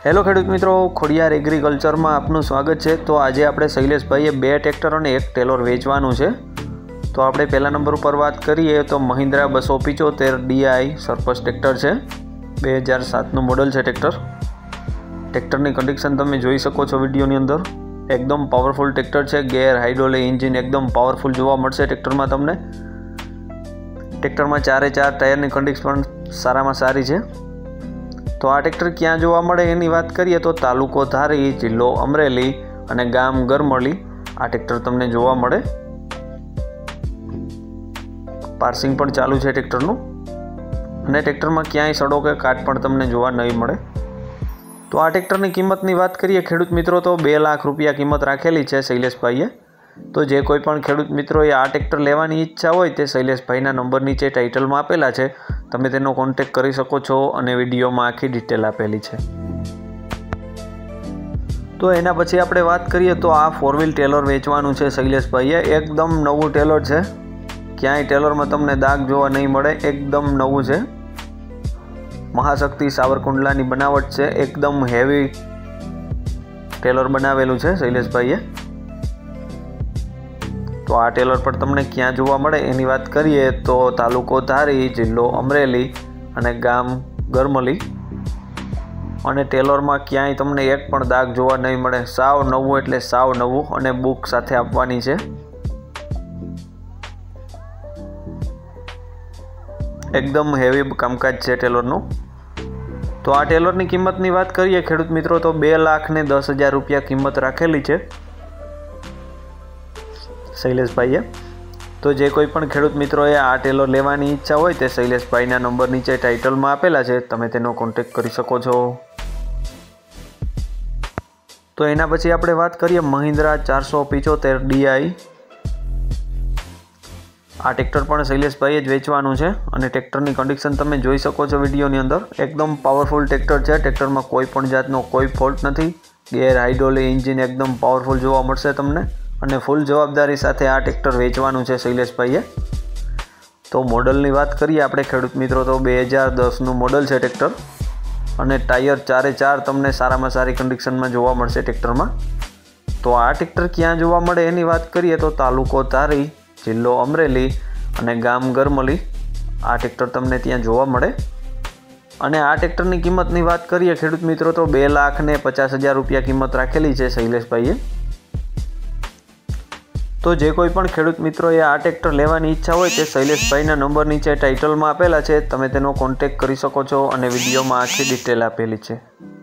Hello खेडूत मित्रों, Khodiyar agriculture में आपनु स्वागत है। तो आज आपणे शैलेष भाईए 2 ट्रेक्टर और 1 टेलर वेचवानुं छे। तो आपणे पहला नंबर पर बात करिए तो महिंद्रा 275 DI सरपस ट्रेक्टर है। 2007 मॉडल है। ट्रेक्टर की कंडीशन तमे जोई शको छो वीडियोनी अंदर। एकदम पावरफुल ट्रेक्टर है। गेर हाइड्रोलिक इंजीन एकदम पावरफुल जोवा मळशे ट्रेक्टर में तमने। ट्रेक्टर में 4 टायर की कंडीशन सारा में सारी है। तो आ ट्रेक्टर क्या जोवा मळे एनी बात करिए तो तालुको धारी, जिल्लो अमरेली अने गाम गरमली आ ट्रेक्टर तमने जोवा मळे। पार्सिंग पण चालू है ट्रेक्टरनुं अने ट्रेक्टर में क्यांय सड़ो के काट पण तमने जोवा नहीं मळे। तो आ ट्रेक्टर की किंमत की बात करिए खेडूत मित्रों तो 2 लाख रुपया किंमत राखेली है शैलेष भाईए। तो जे कोई पण खेडूत मित्रों आ ट्रेक्टर लेवानी इच्छा होय ते शैलेष भाईना नंबर नीचे टाइटल में आपेला है। तमे तेनो कॉन्टेक्ट करी शको छो अने विडियो में आखी डिटेल आपेली है। तो एना पछी आपणे बात करिए तो आ 4 व्हील टेलर वेचवानुं छे शैलेष भाईए। एकदम नवुं टेलर है। क्यांय टेलर में तमने दाग जोवा नहीं मळे। एकदम नवुं है। महाशक्ति सावरकुंडलानी बनावट है। एकदम हेवी टेलर बनावेलुं छे शैलेष भाईए। तो आ टेलर पर तमने क्या जोवा मळे एनी बात करिए तो तालुको धारी, जिल्लो अमरेली अने गाम गरमली अने टेलर में क्यांय तमने एक पण दाग जोवा नहीं मळे। साव नवुं एटले साव नवुं अने बुक साथे आपवानी छे। एकदम हेवी कामकाज है टेलरनुं। तो आ टेलर की किंमत की बात करिए खेडूत मित्रों तो 2,10,000 रुपया किंमत राखेली है शैलेष भाईए। तो जे कोई पण खेडूत मित्रों आ टेलर लेवानी इच्छा होय ते शैलेष भाईना नंबर नीचे टाइटल में आपेला है। तमे तेनो कॉन्टेक्ट करी शको छो। तो एना पछी आपणे बात करिए महिंद्रा 475 DI। आ ट्रेक्टर पण शैलेष भाईए ज वेचवानुं छे अने ट्रेक्टर की कंडीशन तमे जोई शको छो विडियोनी अंदर। एकदम पावरफुल ट्रेक्टर है। ट्रेक्टर में कोई पण जातनो कोई फॉल्ट नहीं। गेर हाइड्रोलिक इंजीन एकदम पावरफुल जोवा मळशे तमने अने फूल जवाबदारी साथे आ ट्रेक्टर वेचवानुं छे शैलेष भाईए। तो मॉडल की बात करिए आपणे खेडूत मित्रों तो 2010 मॉडल है ट्रेक्टर अने टायर 4 तमने सारा में सारी कंडीशन में जोवा मळशे ट्रेक्टर में। तो आ ट्रेक्टर क्या जोवा मळे एनी बात करिए तो तालुको धारी, जिल्लो अमरेली अने गाम गरमली आ ट्रेक्टर तमने त्यां जोवा मळे। अने आ ट्रेक्टर की किंमत की बात करिए खेडूत मित्रों तो 2,50,000 रुपया किंमत राखेली है शैलेष भाईए। तो जे कोई पण खेडूत मित्रों आ ट्रेक्टर लेवानी इच्छा होय ते शैलेष भाईना नंबर नीचे टाइटल में आपेला है। तमे तेनो कॉन्टेक्ट करी शको छो अने विडियो में आखी डिटेल आपेली है।